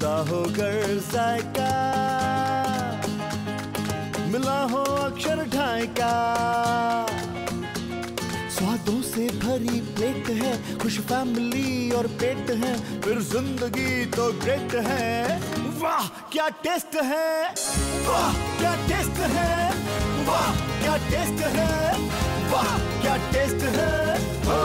जुदा होकर जायका, मिला हो अक्षर ढाई का। स्वादों से भरी प्लेट है, खुश फैमिली और पेट है, फिर जिंदगी तो ग्रेट है। वाह क्या टेस्ट है, वाह क्या टेस्ट है, वाह क्या टेस्ट है, वाह क्या टेस्ट है,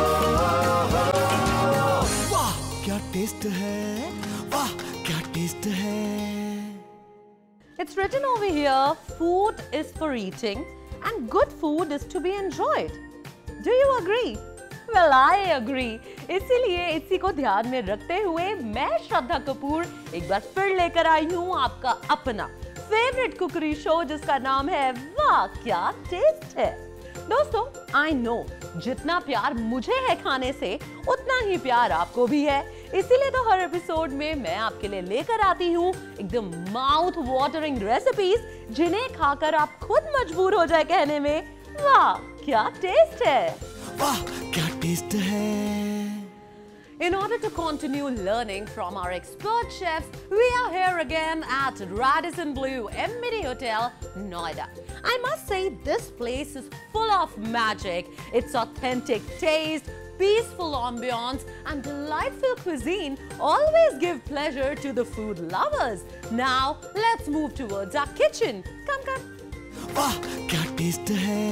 वाह क्या टेस्ट है, वाह क्या टेस्ट है। It's written over here, food is for eating and good food is to be enjoyed. Do you agree? Well, I agree. इसीलिए इसी को ध्यान में रखते हुए मैं श्रद्धा कपूर एक बार फिर लेकर आई हूँ आपका अपना फेवरेट कुकरी शो जिसका नाम है वाह क्या टेस्ट है। दोस्तों, I know जितना प्यार मुझे है खाने से उतना ही प्यार आपको भी है, इसीलिए तो हर एपिसोड में मैं आपके लिए लेकर आती हूँ एकदम माउथ वाटरिंग रेसिपीज जिन्हें खाकर आप खुद मजबूर हो जाए कहने में वाह क्या टेस्ट है, वाह क्या टेस्ट है। In order to continue learning from our expert chefs, we are here again at Radisson Blu MBD Hotel, Noida. I must say this place is full of magic. Its authentic taste, peaceful ambience and delightful cuisine always give pleasure to the food lovers. Now, let's move towards our kitchen. Come, come. वाह क्या taste है।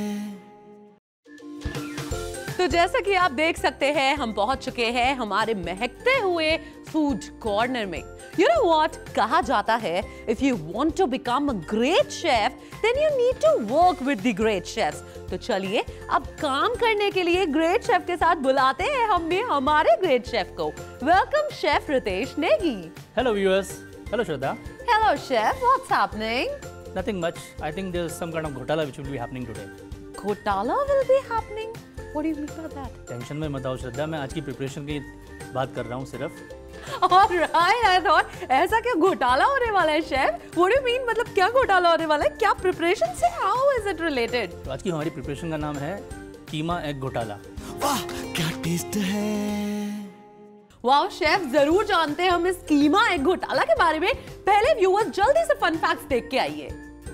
तो जैसा कि आप देख सकते हैं हम पहुंच चुके हैं हमारे महकते हुए फूड कॉर्नर में। You know what? कहा जाता है if you want to become a great chef, then you need to work with the great chefs. तो चलिए अब काम करने के लिए ग्रेट शेफ के साथ बुलाते हैं हम भी हमारे ग्रेट शेफ को। Welcome Chef Ritesh Negi. Hello viewers. Hello Shraddha. Hello Chef, what's happening? Nothing much. I think there's some kind of Gothala which will be happening today. Gothala will be happening? What do you mean by that? Tension में मत आओ श्रद्धा, मैं आज की preparation की बात कर रहा हूँ सिर्फ। Alright, I thought ऐसा क्या घोटाला होने वाला है chef? What do you mean? मतलब क्या घोटाला होने वाला है? क्या प्रिपरेशन से? How is it related? तो आज की हमारी प्रिपरेशन का नाम है कीमा एग घोटाला। वाह क्या टेस्ट है। वाओ शेफ, जरूर जानते हैं हम इस कीमा एग घोटाला के बारे में। पहले व्यूअर्स जल्दी से फन फैक्ट्स देख के आइए।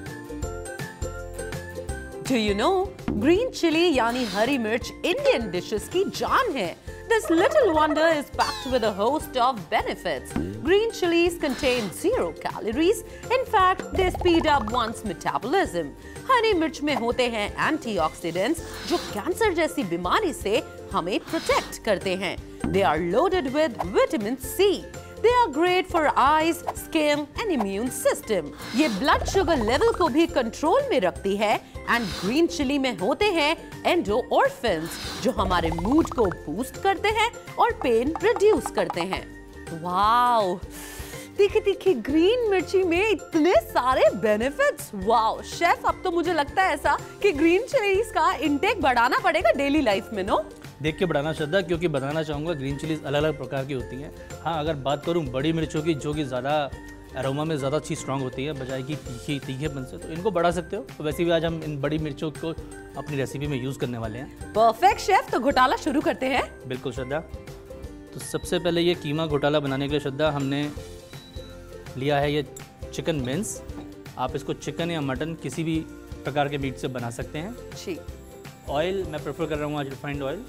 Do you know? Green chilli यानी हरी मिर्च इंडियन डिशेस की जान है। This little wonder is packed with a host of benefits. Green chilies contain 0 calories. In fact, they speed up one's metabolism. हरी मिर्च में होते हैं antioxidants जो कैंसर जैसी बीमारी से हमें प्रोटेक्ट करते हैं। They are loaded with vitamin C. They are great for eyes, skin and immune system. ये ब्लड शुगर लेवल को भी कंट्रोल में रखती है एंड ग्रीन चिली में होते हैं एंडोर्फिन्स जो हमारे मूड को बूस्ट करते हैं और पेन रिड्यूस करते हैं। वाओ, तीखी तीखी ग्रीन मिर्ची में इतने सारे बेनिफिट्स। वाओ शेफ, अब तो मुझे लगता है ऐसा कि ग्रीन चिलीज का इंटेक बढ़ाना पड़ेगा डेली लाइफ में। नो देख के बढ़ाना श्रद्धा, क्योंकि बताना चाहूँगा ग्रीन चिलीज अलग अलग प्रकार की होती हैं। हाँ, अगर बात करूँ बड़ी मिर्चों की जो कि ज़्यादा अरोमा में ज़्यादा अच्छी स्ट्रांग होती है बजाय की तीखेपन से, तो इनको बढ़ा सकते हो। तो वैसे भी आज हम इन बड़ी मिर्चों को अपनी रेसिपी में यूज़ करने वाले हैं। परफेक्ट शेफ, तो घोटाला शुरू करते हैं। बिल्कुल श्रद्धा। तो सबसे पहले ये कीमा घोटाला बनाने के लिए श्रद्धा हमने लिया है ये चिकन मिन्स। आप इसको चिकन या मटन किसी भी प्रकार के मीट से बना सकते हैं। जी। ऑयल मैं प्रेफर कर रहा हूँ आज रिफाइंड ऑयल।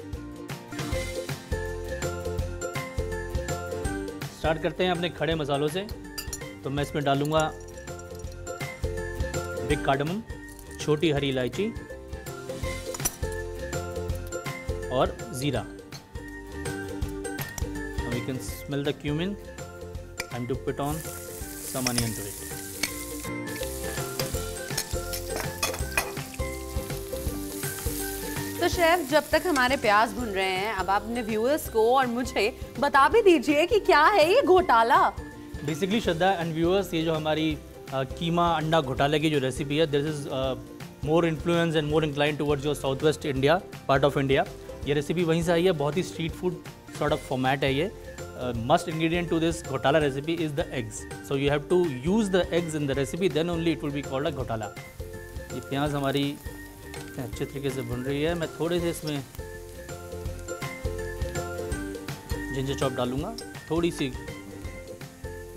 स्टार्ट करते हैं अपने खड़े मसालों से। तो मैं इसमें डालूंगा बिग कार्डमम, छोटी हरी इलायची और जीरा। Now we can smell the cumin and to put on some onion to it. तो शेफ, जब तक हमारे प्याज भुन रहे हैं, अब आप अपने व्यूअर्स को और मुझे बता भी दीजिए कि क्या है ये घोटाला। बेसिकली श्रद्धा एंड व्यूअर्स, ये जो हमारी कीमा अंडा घोटाले की जो रेसिपी है, this is more influence and more incline towards your south west India part of India. ये रेसिपी वहीं से आई है, बहुत ही street food sort of format है ये। Must ingredient to this ghotala recipe is the eggs, so you have to use the eggs in the recipe, then only it will be called a ghotala. ये प्याज हमारी अच्छे तरीके से भुन रही है। मैं थोड़े से इसमें जिंजर चॉप डालूंगा, थोड़ी सी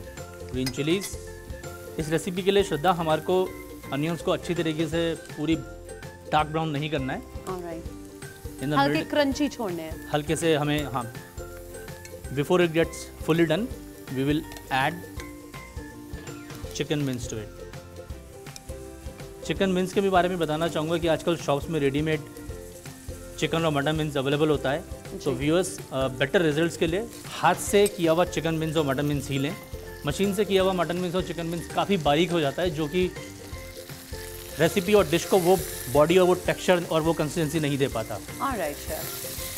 ग्रीन चिलीज। इस रेसिपी के लिए श्रद्धा हमारे को अनियंस को अच्छी तरीके से पूरी डार्क ब्राउन नहीं करना है। ऑलराइट, हल्के क्रंची छोड़ने हैं। हल्के से हमें, हाँ, before it gets fully done we will add chicken mince to it. Chicken mince के भी बारे में बताना चाहूँगा कि आजकल शॉप्स में रेडीमेड चिकन और मटन मिन्स अवेलेबल होता है। तो व्यूअर्स बेटर रिजल्ट्स के लिए हाथ से किया हुआ चिकन मिन्स और मटन मिन्स ही लें। मशीन से किया हुआ मटन मिन्स और चिकन मिन्स काफ़ी बारीक हो जाता है, जो कि रेसिपी और डिश को वो बॉडी और वो टेक्सचर और वो कंसिस्टेंसी नहीं दे पाता। Alright chef.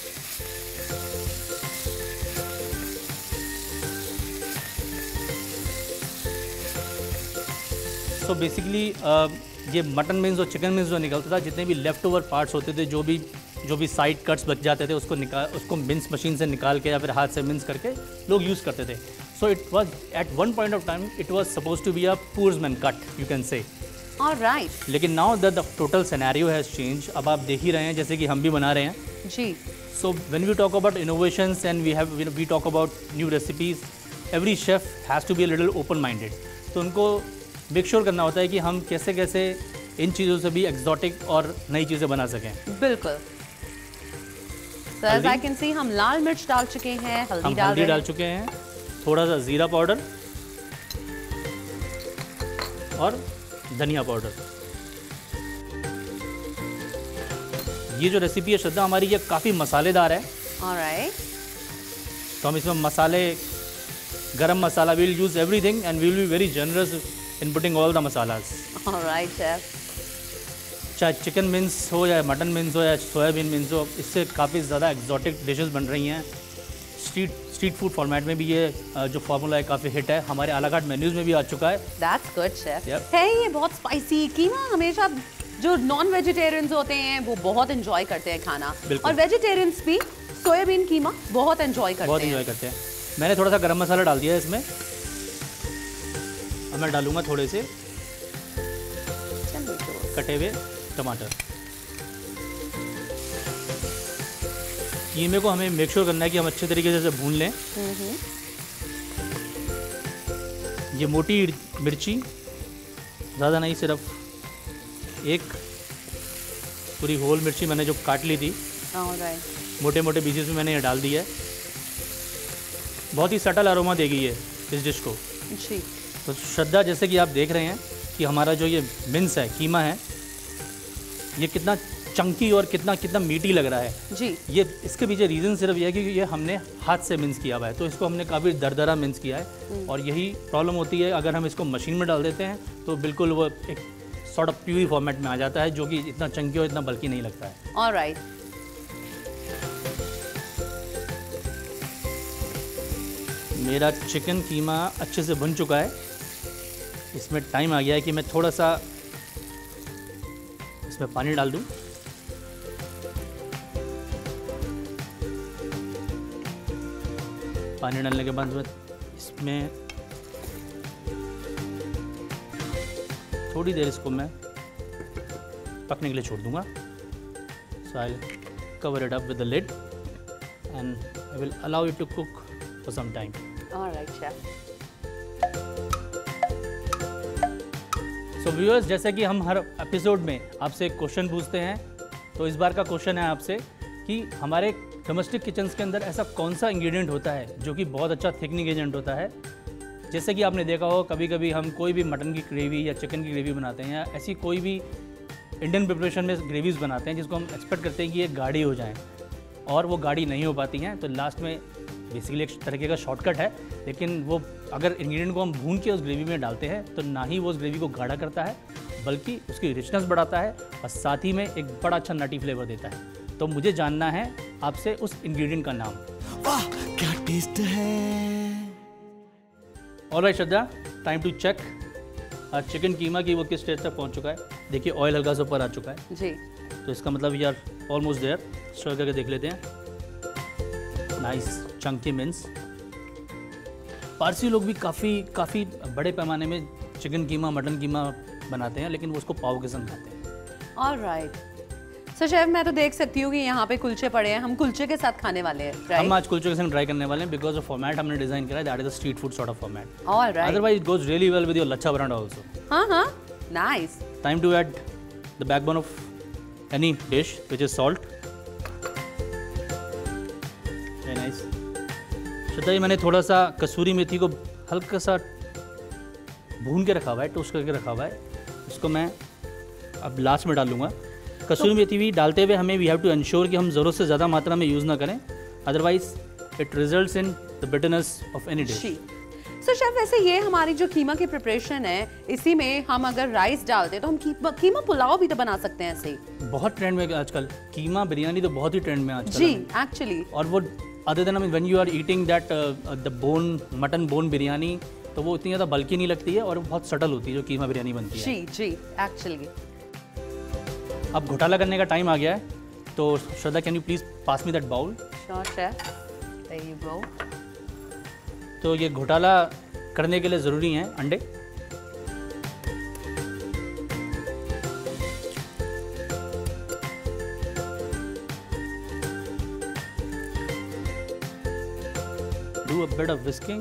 सो बेसिकली ये मटन मिन्स और चिकन मिन्स जो निकलता था, जितने भी लेफ्ट ओवर पार्ट्स होते थे, जो भी साइड कट्स बच जाते थे, उसको मिन्स मशीन से निकाल के या फिर हाथ से मिन्स करके लोग यूज़ करते थे। So it was at one point of time it was suppose to be a poorman's cut, you can say. Alright. लेकिन now the total scenario has change. अब आप देख ही रहे हैं जैसे कि हम भी बना रहे हैं जी। So when we talk about innovations and we talk about new recipes, every chef has to be a little open minded. तो उनको मेक श्योर करना होता है कि हम कैसे कैसे इन चीज़ों से भी एक्जॉटिक और नई चीज़ें बना सकें। बिल्कुल। So as I can see, हम लाल मिर्च डाल चुके हैं, हल्दी डाल चुके हैं, थोड़ा सा ज़ीरा पाउडर और धनिया पाउडर। ये जो रेसिपी है श्रद्धा हमारी, ये काफ़ी मसालेदार है। ऑलराइट। तो हम इसमें मसाले, garam masala, we'll use everything and we will be very generous in putting all the masalas. Alright chef. चाहे चिकन मिन्स हो या मटन मिन्स हो या सोयाबीन मिन्स हो, इससे काफ़ी ज़्यादा एक्जॉटिक डिशेस बन रही हैं। स्ट्रीट फूड फॉर्मेट में भी ये जो फार्मूला है काफ़ी हिट है, हमारे अलाकार्ट मेन्यूज़ में भी आ चुका है। That's good chef. है ये बहुत स्पाइसी। कीमा हमेशा जो नॉन वेजिटेरियंस होते हैं वो बहुत एंजॉय करते हैं खाना, और वेजिटेरियंस भी सोयाबीन कीमा बहुत एंजॉय करते हैं। मैंने थोड़ा सा गरम मसाला डाल दिया है इसमें। अब मैं डालूंगा थोड़े से कटे हुए टमाटर। कीमे को हमें मेक श्योर करना है कि हम अच्छे तरीके से भून लें। ये मोटी मिर्ची, ज़्यादा नहीं, सिर्फ एक पूरी होल मिर्ची मैंने जो काट ली थी, मोटे मोटे पीसेस में मैंने ये डाल दिया है। बहुत ही सटल अरोमा देगी ये इस डिश को जी। तो श्रद्धा, जैसे कि आप देख रहे हैं कि हमारा जो ये मिन्स है, कीमा है, ये कितना चंकी और कितना मीठी लग रहा है जी। ये इसके पीछे रीज़न सिर्फ ये है कि ये हमने हाथ से मिन्स किया हुआ है, तो इसको हमने काफ़ी दरदरा मिन्स किया है। और यही प्रॉब्लम होती है अगर हम इसको मशीन में डाल देते हैं, तो बिल्कुल वो एक सॉर्ट ऑफ प्यूरी फॉर्मेट में आ जाता है, जो कि इतना चंकी और इतना बल्कि नहीं लगता है। ऑलराइट। मेरा चिकन कीमा अच्छे से बन चुका है। इसमें टाइम आ गया है कि मैं थोड़ा सा इसमें पानी डाल दूं। पानी डालने के बाद इसमें थोड़ी देर इसको मैं पकने के लिए छोड़ दूंगा। So I will cover it up with the lid and I will allow it to cook for some time. Alright chef. So viewers, जैसे कि हम हर एपिसोड में आपसे एक क्वेश्चन पूछते हैं, तो इस बार का क्वेश्चन है आपसे कि हमारे डोमेस्टिक किचन्स के अंदर ऐसा कौन सा इंग्रेडिएंट होता है जो कि बहुत अच्छा थिकनिंग एजेंट होता है। जैसे कि आपने देखा हो, कभी कभी हम कोई भी मटन की ग्रेवी या चिकन की ग्रेवी बनाते हैं, या ऐसी कोई भी इंडियन प्रिपरेशन में ग्रेवीज़ बनाते हैं जिसको हम एक्सपेक्ट करते हैं कि ये गाढ़ी हो जाएँ, और वो गाढ़ी नहीं हो पाती हैं। तो लास्ट में बेसिकली एक तरीके का शॉर्टकट है, लेकिन वो अगर इंग्रेडिएंट को हम भून के उस ग्रेवी में डालते हैं, तो ना ही वो उस ग्रेवी को गाढ़ा करता है, बल्कि उसकी रिचनेस बढ़ाता है और साथ ही में एक बड़ा अच्छा नटी फ्लेवर देता है। तो मुझे जानना है आपसे उस इंग्रेडिएंट का नाम। वाह, क्या टेस्ट है। Alright Shraddha, time to check chicken keema की वो किस स्टेज तक पहुंच चुका है। देखिए ऑयल हल्का सा ऊपर आ चुका है जी, तो इसका मतलब यार ऑलमोस्ट देयर। स्टर करके देख लेते हैं। Nice Chunky mince. पारसी लोग भी काफ़ी बड़े पैमाने में चिकन कीमा, मटन कीमा बनाते हैं, लेकिन वो उसको पाव के संग खाते हैं। ऑलराइट। सो शेफ मैं तो देख सकती हूँ कि यहाँ पे कुलचे पड़े हैं, हम कुलचे के साथ खाने वाले हैं, राइट? हम आज कुलचे के साथ ट्राई करने वाले हैं बिकॉज ऑफ फॉर्मेट हमने डिजाइन करा है, that is a street food sort of format. Alright. Otherwise it goes really well with your lachha paratha also. हाँ, nice. Time to add the backbone of any dish which is salt. Very nice. Shraddha ji, मैंने थोड़ा सा कसूरी मेथी को हल्का सा भून के रखा हुआ है, टोस्ट करके रखा हुआ है, उसको मैं अब लास्ट में डालूंगा। कसूरी मेथी भी डालते हुए हमें वी हैव टू इंश्योर कि हम ज़रूरत से ज़्यादा मात्रा में यूज़ ना करें, otherwise it results in the bitterness of any dish. So chef वैसे ये हमारी जो कीमा की प्रिपरेशन है, इसी में हम अगर राइस डालते हैं तो हम कीमा पुलाव भी तो बना सकते हैं ऐसे ही। बहुत ट्रेंड में आजकल कीमा बिरयानी तो बहुत ही ट्रेंड में आजकल। जी एक्चुअली। और वो other than when you are eating that the bone mutton bone biryani, तो वो इतनी ज़्यादा बल्कि नहीं लगती है और बहुत सटल होती है जो कीमा बिरयानी बनती है। जी एक्चुअली। अब घोटाला करने का टाइम आ गया है, तो Shraddha can you please pass me that bowl. Sure chef, there you go. तो ये घोटाला करने के लिए ज़रूरी हैं अंडे। Do a bit of whisking.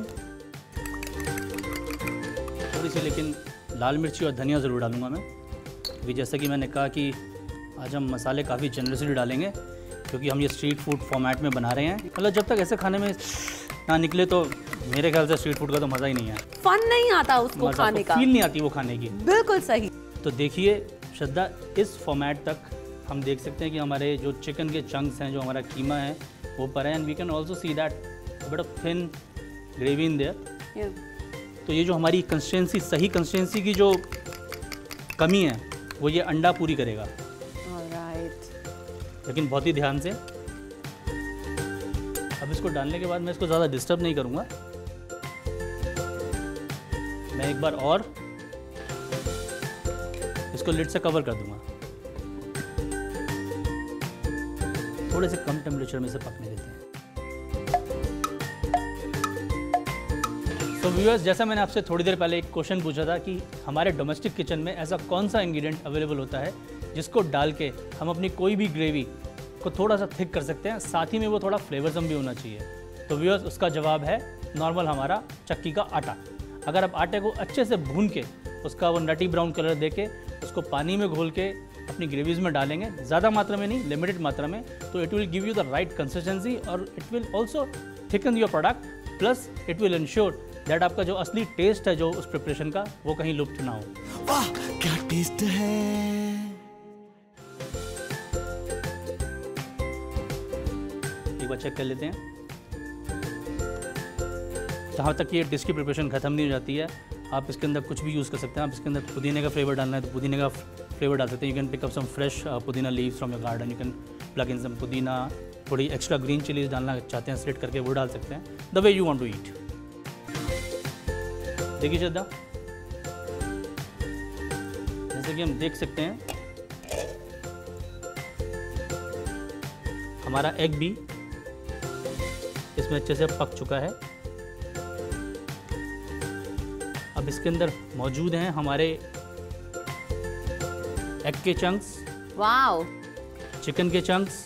थोड़ी सी लेकिन लाल मिर्ची और धनिया ज़रूर डालूंगा मैं, क्योंकि जैसा कि मैंने कहा कि आज हम मसाले काफ़ी जनरसली डालेंगे क्योंकि हम ये स्ट्रीट फूड फॉर्मेट में बना रहे हैं। मतलब जब तक ऐसे खाने में ना निकले तो मेरे ख्याल से स्ट्रीट फूड का तो मज़ा ही नहीं है, फन नहीं आता उसको खाने का, फील नहीं आती वो खाने की। बिल्कुल सही। तो देखिए श्रद्धा, इस फॉर्मेट तक हम देख सकते हैं कि हमारे जो चिकन के चंक्स हैं, जो हमारा कीमा है वो पर है, and we can also see that bit of thin gravy in there. तो ये जो हमारी कंसिस्टेंसी, सही कंसिस्टेंसी की जो कमी है वो ये अंडा पूरी करेगा। ऑलराइट। लेकिन बहुत ही ध्यान से। अब इसको डालने के बाद मैं इसको ज़्यादा डिस्टर्ब नहीं करूँगा, मैं एक बार और इसको लिड से कवर कर दूंगा। थोड़े से कम टेम्परेचर में इसे पकने देते हैं। तो व्यूअर्स, जैसा मैंने आपसे थोड़ी देर पहले एक क्वेश्चन पूछा था कि हमारे डोमेस्टिक किचन में ऐसा कौन सा इंग्रेडिएंट अवेलेबल होता है जिसको डाल के हम अपनी कोई भी ग्रेवी को थोड़ा सा थिक कर सकते हैं, साथ ही में वो थोड़ा फ्लेवरसम भी होना चाहिए। तो व्यूअर्स, उसका जवाब है नॉर्मल हमारा चक्की का आटा। अगर आप आटे को अच्छे से भून के उसका वो नटी ब्राउन कलर दे के उसको पानी में घोल के अपनी ग्रेवीज में डालेंगे, ज़्यादा मात्रा में नहीं, लिमिटेड मात्रा में, तो it will give you the right consistency और it will also thicken your product, plus it will ensure that आपका जो असली टेस्ट है जो उस प्रिपरेशन का, वो कहीं लुप्त ना हो। वाह क्या टेस्ट है। एक बार चेक कर लेते हैं। जहाँ तक ये डिश की प्रिपरेशन ख़त्म नहीं हो जाती है, आप इसके अंदर कुछ भी यूज़ कर सकते हैं। आप इसके अंदर पुदीने का फ्लेवर डालना है तो पुदीने का फ्लेवर डाल सकते हैं। You can pick up some fresh pudina leaves from your garden, you can plug in some pudina. थोड़ी एक्स्ट्रा ग्रीन चिलीज डालना चाहते हैं स्लिट करके, वो डाल सकते हैं, the way you want to eat. देखिए श्रद्धा, जैसे कि हम देख सकते हैं हमारा एग भी इसमें अच्छे से पक चुका है। अब इसके अंदर मौजूद हैं हमारे एग के चंक्स, वाओ, चिकन के chunks,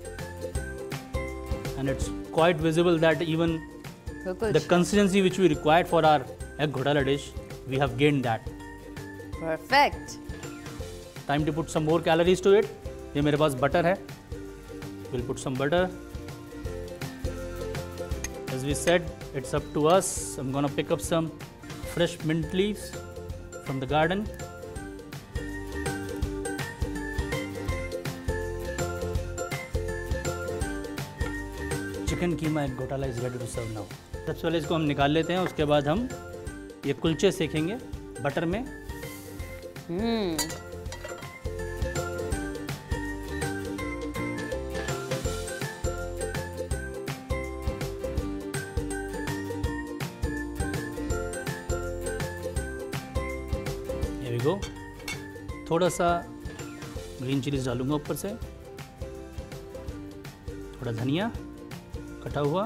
and it's quite visible that even the consistency which we required for our egg ghotala dish, we have gained that. Perfect. Time to put some more calories to it. ये मेरे पास butter है, we'll put some butter. As we said, it's up to us. I'm gonna pick up some fresh mint leaves from the garden. Chicken keema egg ghotala is ready to serve now. सबसे पहले इसको हम निकाल लेते हैं, उसके बाद हम ये कुलचे सेकेंगे बटर में। Here we go. थोड़ा सा ग्रीन चिलीज डालूंगा ऊपर से, थोड़ा धनिया कटा हुआ,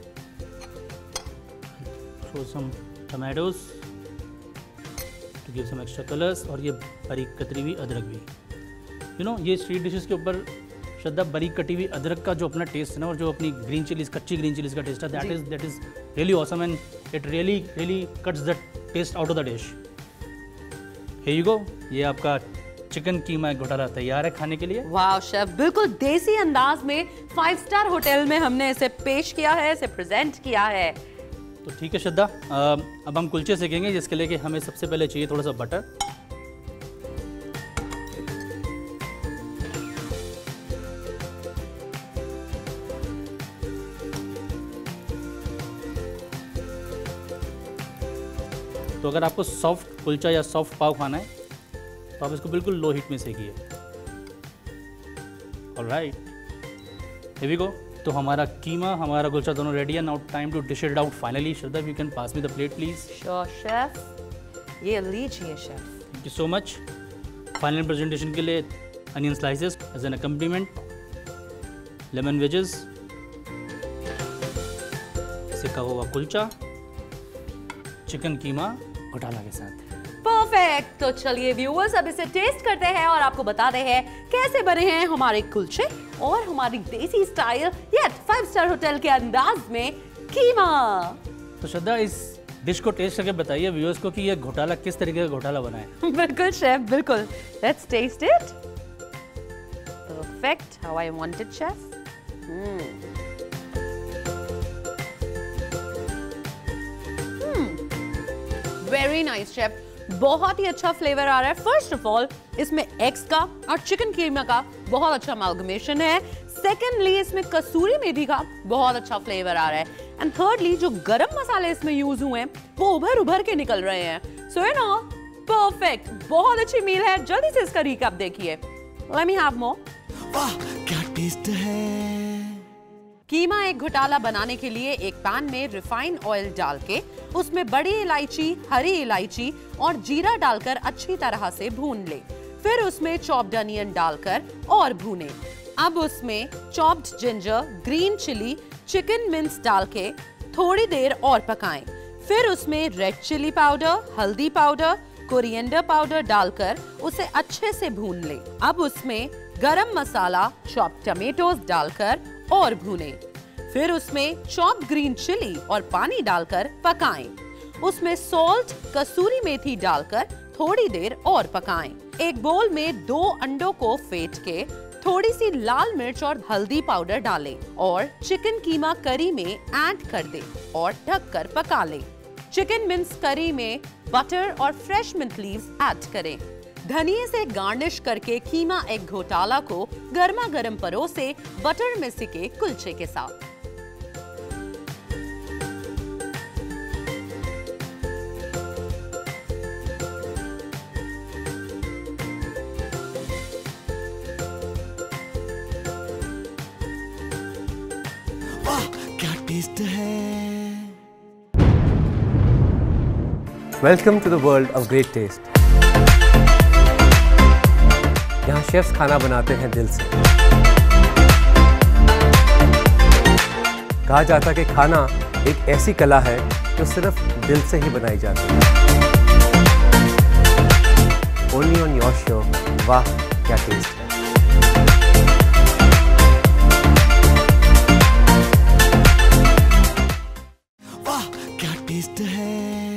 throw some tomatoes to give some extra colors, और ये बारीक कतरी हुई अदरक भी। यू नो, ये स्ट्रीट डिशेस के ऊपर श्रद्धा, बारीक कटी हुई अदरक का जो अपना टेस्ट है ना, और जो अपनी ग्रीन चिलीज, कच्ची ग्रीन चिलीज का टेस्ट है, that is really awesome and it really cuts the taste out of the dish. Here you go, ये आपका चिकन कीमा घोटाला तैयार है खाने के लिए। वाह शेफ, बिल्कुल देसी अंदाज में 5 स्टार होटल में हमने इसे पेश किया है, इसे प्रेजेंट किया है। तो ठीक है श्रद्धा, अब हम कुलचे सेकेंगे, जिसके लिए कि हमें सबसे पहले चाहिए थोड़ा सा बटर। तो अगर आपको सॉफ्ट कुलचा या सॉफ्ट पाव खाना है तो आप इसको बिल्कुल लो हीट में सेकिए। Alright, here we go. तो हमारा कीमा, हमारा कुलचा दोनों रेडी है। Now time to dish it out finally. Shraddha, you can pass me the plate please. Sure chef, ये लीजिए chef. Thank you so much. Final presentation के लिए onion slices as an accompaniment, lemon wedges, सिका हुआ kulcha, chicken कीमा घोटाला के साथ। Perfect. तो चलिए व्यूअर्स, अब इसे टेस्ट करते हैं और आपको बताते हैं कैसे बने हैं हमारे कुलचे और हमारी देसी स्टाइल या 5 स्टार होटल के अंदाज में कीमा। तो श्रद्धा, इस डिश को टेस्ट करके बताइए व्यूअर्स को कि ये घोटाला किस तरीके का घोटाला बना है। बिल्कुल शेफ, बिल्कुल। Let's taste it. Perfect, how I want it chef. Very nice chef, बहुत ही अच्छा फ्लेवर आ रहा है। फर्स्ट ऑफ ऑल, इसमें एग्स का और चिकन कीमा का बहुत अच्छा अमालगमेशन है। सेकेंडली, इसमें कसूरी मेथी का बहुत अच्छा फ्लेवर आ रहा है। एंड थर्डली, जो गरम मसाले इसमें यूज हुए हैं वो उभर उभर के निकल रहे हैं। सो यू नो, परफेक्ट, बहुत अच्छी मील है। जल्दी से इसका रिकैप देखिए। Let me have more. वाह क्या टेस्ट है। कीमा एक घोटाला बनाने के लिए एक पैन में रिफाइंड ऑयल डाल के उसमें बड़ी इलायची, हरी इलायची और जीरा डालकर अच्छी तरह से भून ले। फिर उसमें चॉप्ड अनियन डालकर और भूने। अब उसमें chopped ginger, green chilli, chicken mince डाल के थोड़ी देर और पकाएं। फिर उसमें रेड चिली पाउडर, हल्दी पाउडर, कोरिएंडर पाउडर डालकर उसे अच्छे से भून ले। अब उसमें गरम मसाला, चॉप्ड टमेटोज डालकर और भूने। फिर उसमें चॉप्ड ग्रीन चिली और पानी डालकर पकाएं। उसमें सॉल्ट, कसूरी मेथी डालकर थोड़ी देर और पकाएं। एक बोल में 2 अंडों को फेंट के थोड़ी सी लाल मिर्च और हल्दी पाउडर डालें और चिकन कीमा करी में ऐड कर दें और ढककर पका लें। चिकन मिंस करी में बटर और फ्रेश मिंट लीव्स ऐड करें। धनिये से गार्निश करके कीमा एग घोटाला को गर्मा गर्म परोसे बटर में सिके कुलचे के साथ। वाह क्या टेस्ट है। Welcome to the world of great taste. यहाँ शेफ्स खाना बनाते हैं दिल से। कहा जाता है कि खाना एक ऐसी कला है जो सिर्फ दिल से ही बनाई जाती है। Only on your show. वाह क्या टेस्ट है। वाह क्या टेस्ट है।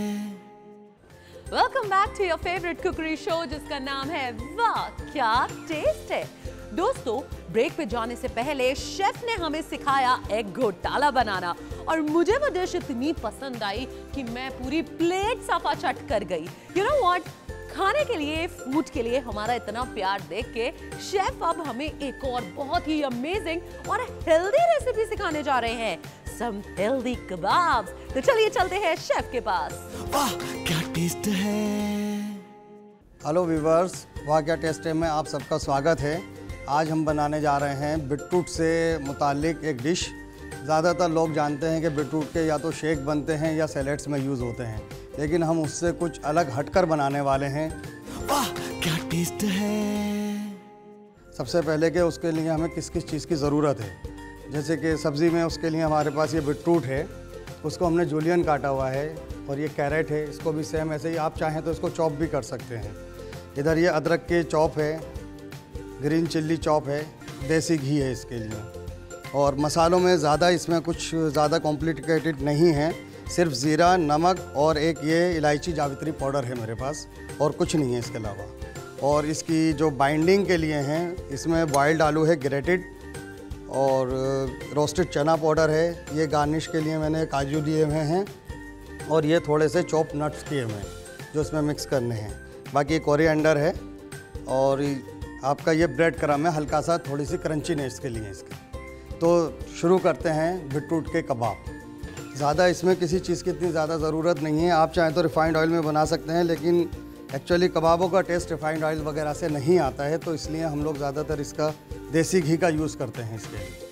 Welcome back to your favourite cookery show जिसका नाम है वाह क्या टेस्ट है। दोस्तों, ब्रेक पे जाने से पहले शेफ ने हमें सिखाया एग घोटाला बनाना और मुझे वो डिश इतनी पसंद आई कि मैं पूरी प्लेट सफा चट कर गई। यू नो व्हाट, खाने के लिए, फूड के लिए हमारा इतना प्यार देख के शेफ अब हमें एक और बहुत ही अमेजिंग और हेल्दी रेसिपी सिखाने जा रहे हैं, सम हेल्दी कबाब्स। तो चलिए चलते हैं शेफ के पास। वाह क्या टेस्ट है। हेलो व्यूवर्स, वाह क्या टेस्ट है में आप सबका स्वागत है। आज हम बनाने जा रहे हैं बीटरूट से मुतालिक एक डिश। ज़्यादातर लोग जानते हैं कि बीटरूट के या तो शेक बनते हैं या सैलेड्स में यूज़ होते हैं, लेकिन हम उससे कुछ अलग हटकर बनाने वाले हैं। वाह क्या टेस्ट है। सबसे पहले कि उसके लिए हमें किस किस चीज़ की ज़रूरत है। जैसे कि सब्ज़ी में उसके लिए हमारे पास ये बीटरूट है, उसको हमने जूलियन काटा हुआ है, और ये कैरेट है, इसको भी सेम ऐसे ही आप चाहें तो इसको चॉप भी कर सकते हैं। इधर ये अदरक के चॉप है, ग्रीन चिल्ली चॉप है, देसी घी है इसके लिए। और मसालों में ज़्यादा इसमें कुछ ज़्यादा कॉम्प्लिकेटेड नहीं है, सिर्फ ज़ीरा, नमक और एक ये इलायची जावित्री पाउडर है मेरे पास, और कुछ नहीं है इसके अलावा। और इसकी जो बाइंडिंग के लिए हैं, इसमें बॉइल्ड आलू है ग्रेटेड, और रोस्टेड चना पाउडर है। ये गार्निश के लिए मैंने काजू लिए हुए हैं, और ये थोड़े से चॉप नट्स किए हुए हैं जो इसमें मिक्स करने हैं। बाकी कोरिएंडर है, और आपका ये ब्रेड क्रम्ब है, हल्का सा थोड़ी सी क्रंचीनेस के लिए इसके। तो शुरू करते हैं बीटरूट के कबाब। ज़्यादा इसमें किसी चीज़ की इतनी ज़्यादा ज़रूरत नहीं है, आप चाहें तो रिफाइंड ऑयल में बना सकते हैं, लेकिन एक्चुअली कबाबों का टेस्ट रिफाइंड ऑयल वगैरह से नहीं आता है, तो इसलिए हम लोग ज़्यादातर इसका देसी घी का यूज़ करते हैं इसके लिए।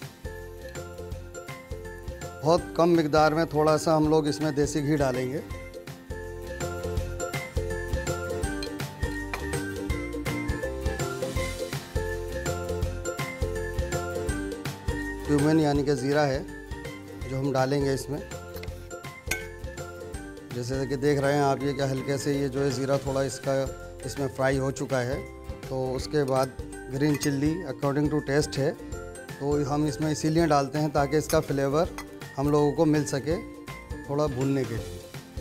बहुत कम मिकदार में थोड़ा सा हम लोग इसमें देसी घी डालेंगे। क्यूमिन यानी कि ज़ीरा है जो हम डालेंगे इसमें। जैसे कि देख रहे हैं आप, ये क्या हल्के से ये जो है ज़ीरा थोड़ा इसका इसमें फ्राई हो चुका है। तो उसके बाद green chilli according to taste है, तो हम इसमें इसीलिए डालते हैं ताकि इसका फ्लेवर हम लोगों को मिल सके थोड़ा भूनने के लिए।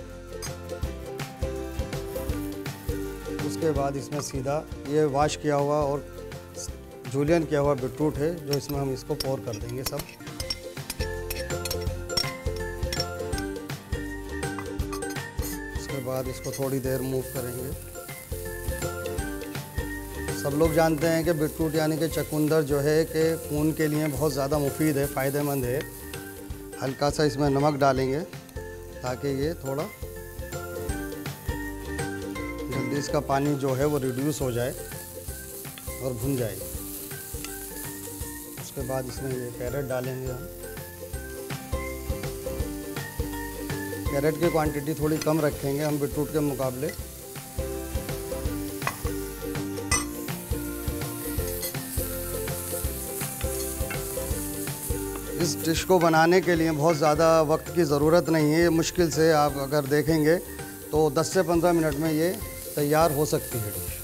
उसके बाद इसमें सीधा ये वॉश किया हुआ और जूलियन किया हुआ बीटरूट है, जो इसमें हम इसको पोर कर देंगे सब। उसके बाद इसको थोड़ी देर मूव करेंगे। सब लोग जानते हैं कि बीटरूट यानी कि चकुंदर जो है कि खून के लिए बहुत ज़्यादा मुफीद है, फ़ायदेमंद है। हल्का सा इसमें नमक डालेंगे ताकि ये थोड़ा जल्दी इसका पानी जो है वो रिड्यूस हो जाए और भुन जाए। उसके बाद इसमें ये कैरेट डालेंगे हम। कैरेट की क्वांटिटी थोड़ी कम रखेंगे हम बीटरूट के मुकाबले। इस डिश को बनाने के लिए बहुत ज़्यादा वक्त की ज़रूरत नहीं है। मुश्किल से आप अगर देखेंगे तो 10 से 15 मिनट में ये तैयार हो सकती है डिश।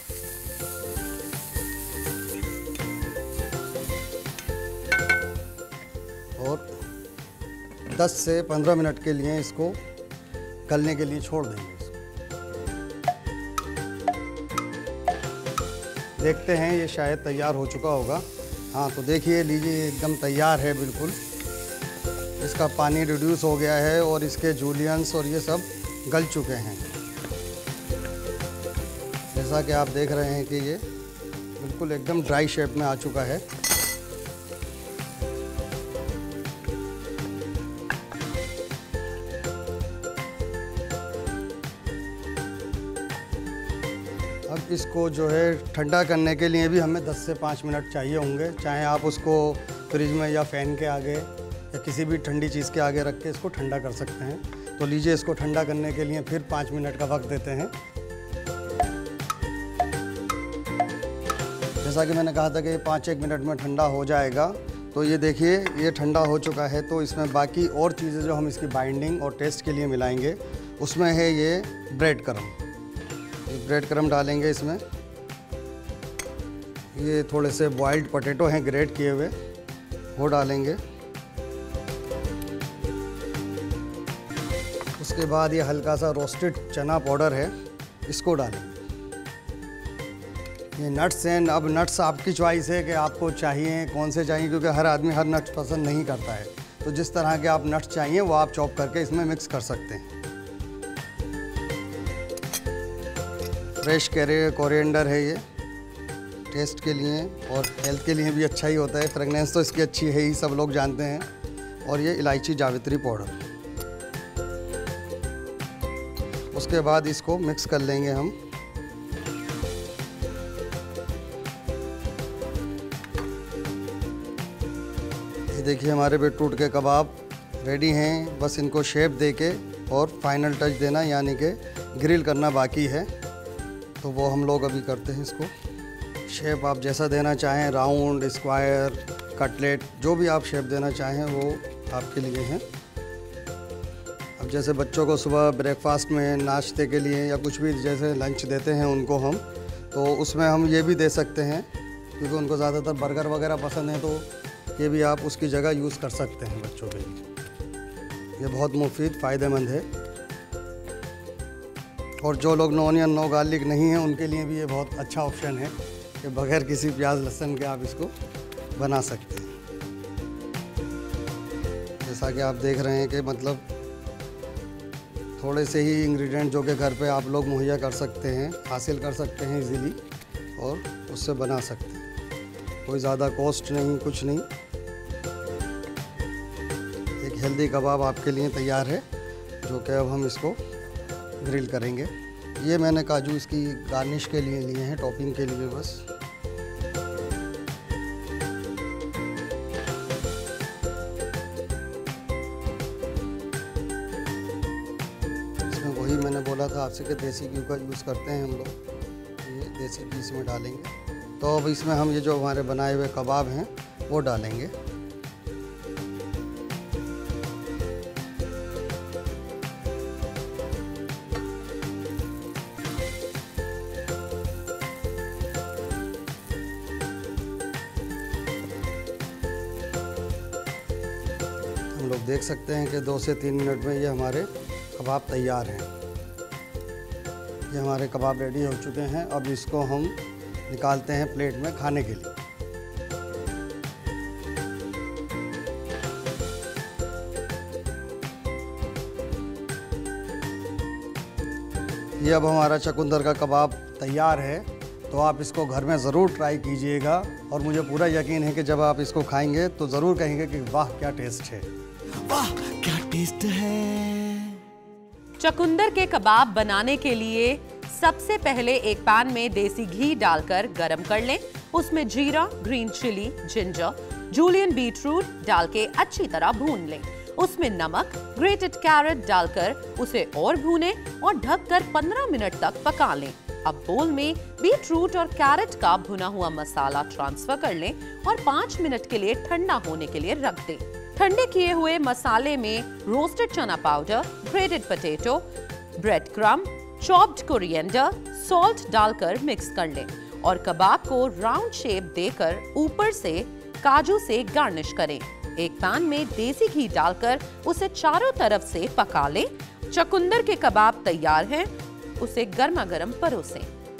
और 10 से 15 मिनट के लिए इसको गलने के लिए छोड़ देंगे इसको। देखते हैं, ये शायद तैयार हो चुका होगा। हाँ, तो देखिए, लीजिए एकदम तैयार है बिल्कुल। इसका पानी रिड्यूस हो गया है और इसके जूलियंस और ये सब गल चुके हैं। जैसा कि आप देख रहे हैं कि ये बिल्कुल एकदम ड्राई शेप में आ चुका है। अब इसको जो है ठंडा करने के लिए भी हमें 10 से 5 मिनट चाहिए होंगे। चाहे आप उसको फ्रिज में या फ़ैन के आगे या किसी भी ठंडी चीज़ के आगे रख के इसको ठंडा कर सकते हैं। तो लीजिए, इसको ठंडा करने के लिए फिर 5 मिनट का वक्त देते हैं। जैसा कि मैंने कहा था कि 5-1 मिनट में ठंडा हो जाएगा। तो ये देखिए, ये ठंडा हो चुका है। तो इसमें बाकी और चीज़ें जो हम इसकी बाइंडिंग और टेस्ट के लिए मिलाएंगे, उसमें है ये ब्रेड क्रम्ब। ये ब्रेड क्रम्ब डालेंगे इसमें। ये थोड़े से बॉइल्ड पोटैटो हैं ग्रेट किए हुए, वो डालेंगे। उसके बाद ये हल्का सा रोस्टेड चना पाउडर है, इसको डालेंगे। ये नट्स हैं। अब नट्स आपकी चॉइस है कि आपको चाहिए कौन से चाहिए, क्योंकि हर आदमी हर नट्स पसंद नहीं करता है। तो जिस तरह के आप नट्स चाहिए वो आप चॉप करके इसमें मिक्स कर सकते हैं। फ्रेश कोरिएंडर है ये, टेस्ट के लिए और हेल्थ के लिए भी अच्छा ही होता है। फ्रेगनेंस तो इसकी अच्छी है ही, सब लोग जानते हैं। और ये इलायची जावित्री पाउडर। उसके बाद इसको मिक्स कर लेंगे हम। ये देखिए, हमारे बीटरूट के कबाब रेडी हैं। बस इनको शेप देके और फाइनल टच देना यानी कि ग्रिल करना बाकी है। तो वो हम लोग अभी करते हैं। इसको शेप आप जैसा देना चाहें, राउंड, स्क्वायर, कटलेट, जो भी आप शेप देना चाहें वो आपके लिए है। अब जैसे बच्चों को सुबह ब्रेकफास्ट में नाश्ते के लिए या कुछ भी जैसे लंच देते हैं उनको हम, तो उसमें हम ये भी दे सकते हैं क्योंकि उनको ज़्यादातर बर्गर वगैरह पसंद है, तो ये भी आप उसकी जगह यूज़ कर सकते हैं बच्चों के लिए। ये बहुत मुफीद, फ़ायदेमंद है। और जो लोग नो ऑनियन नो गार्लिक नहीं हैं, उनके लिए भी ये बहुत अच्छा ऑप्शन है कि बगैर किसी प्याज लहसुन के आप इसको बना सकते हैं। जैसा कि आप देख रहे हैं कि मतलब थोड़े से ही इंग्रेडिएंट जो कि घर पे आप लोग मुहैया कर सकते हैं, हासिल कर सकते हैं इजीली, और उससे बना सकते हैं। कोई ज़्यादा कॉस्ट नहीं, कुछ नहीं। एक हेल्दी कबाब आपके लिए तैयार है, जो कि अब हम इसको ग्रिल करेंगे। ये मैंने काजू इसकी गार्निश के लिए लिए हैं, टॉपिंग के लिए बस। इसमें वही मैंने बोला था आपसे कि देसी घी का यूज़ करते हैं हम लोग, ये देसी घी इसमें डालेंगे। तो अब इसमें हम ये जो हमारे बनाए हुए कबाब हैं वो डालेंगे। हम लोग देख सकते हैं कि 2 से 3 मिनट में ये हमारे कबाब तैयार हैं। ये हमारे कबाब रेडी हो चुके हैं। अब इसको हम निकालते हैं प्लेट में खाने के लिए। ये अब हमारा चकुंदर का कबाब तैयार है, तो आप इसको घर में ज़रूर ट्राई कीजिएगा। और मुझे पूरा यकीन है कि जब आप इसको खाएंगे तो ज़रूर कहेंगे कि वाह क्या टेस्ट है, वाह क्या टेस्ट है। चकुंदर के कबाब बनाने के लिए सबसे पहले एक पैन में देसी घी डालकर गरम कर लें। उसमें जीरा, green chilli, ginger, julienne beetroot डाल के अच्छी तरह भून लें। उसमें नमक, ग्रेटेड कैरेट डालकर उसे और भूनें और ढककर 15 मिनट तक पका लें। अब बोल में बीटरूट और कैरेट का भुना हुआ मसाला ट्रांसफर कर लें और 5 मिनट के लिए ठंडा होने के लिए रख दें। ठंडे किए हुए मसाले में रोस्टेड चना powder, grated potato, bread crumb, chopped coriander, salt डालकर मिक्स कर लें और कबाब को राउंड शेप देकर ऊपर से काजू से गार्निश करें। एक पैन में देसी घी डालकर उसे चारों तरफ से पका लें। चकुंदर के कबाब तैयार हैं, उसे गर्मा गर्म परोसें।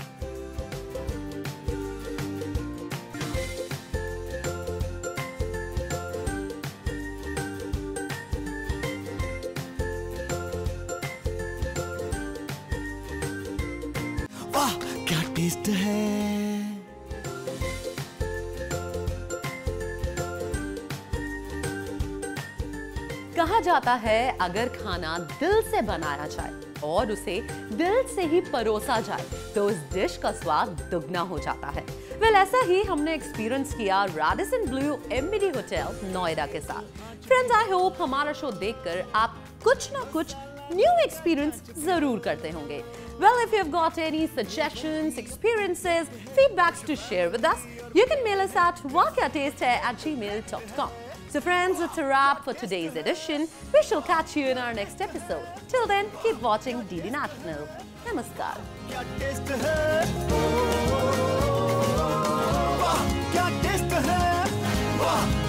वाह क्या टेस्ट है। कहा जाता है अगर खाना दिल से बनाया जाए और उसे दिल से ही परोसा जाए तो उस डिश का स्वाद दुगना हो जाता है। वेल ऐसा ही हमने एक्सपीरियंस किया Radisson Blu MBD hotel Noida के साथ। फ्रेंड्स, आई होप हमारा शो देखकर आप कुछ ना कुछ न्यू एक्सपीरियंस जरूर करते होंगे। Well, if you've got any suggestions, experiences, feedbacks to share with us, you can mail us at wahkyatasthai@gmail.com. So friends, it's a wrap for today's edition. We shall catch you in our next episode. Till then, keep watching DD National. Namaskar. क्या taste है, वाह क्या taste है, वाह।